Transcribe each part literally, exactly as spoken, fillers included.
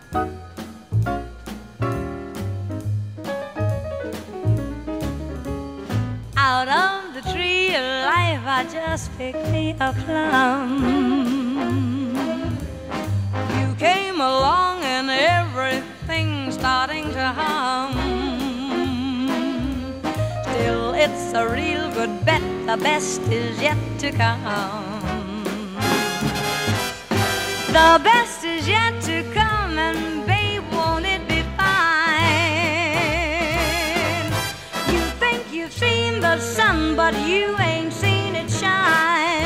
Out of the tree of life I just picked me a plum. You came along and everything's starting to hum. Still it's a real good bet, the best is yet to come. The best is yet to come, and babe, won't it be fine? You think you've seen the sun, but you ain't seen it shine.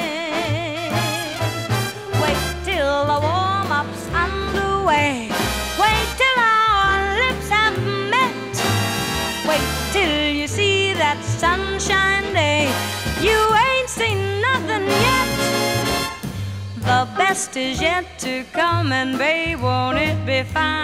Wait till the warm-up's underway. Wait till our lips have met. Wait till you see that sunshine day. You ain't seen nothing yet. The best is yet to come, and babe, won't it be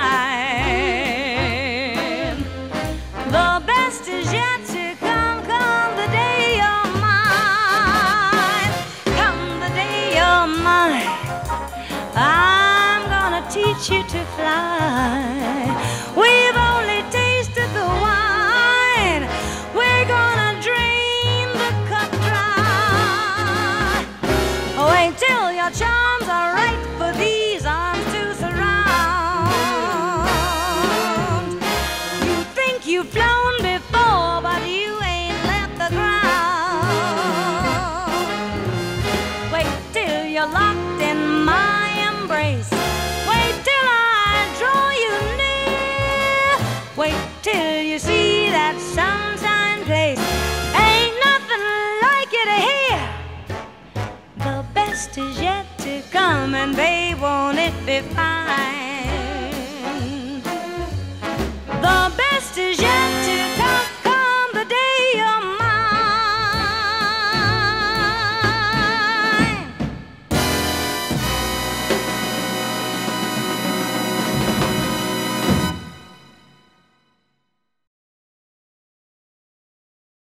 fine? The best is yet to come, come the day you're mine. Come the day you're mine, I'm gonna teach you to fly. We've only tasted the wine, we're gonna drain the cup dry. Wait till your charms are right for these arms to surround. You think you've flown before, but you ain't left the ground. Wait till you're locked in my embrace. Wait till I draw you near. Wait till you see that sunshine place. Ain't nothing like it here. The best is yet to come, and babe, won't it be fine?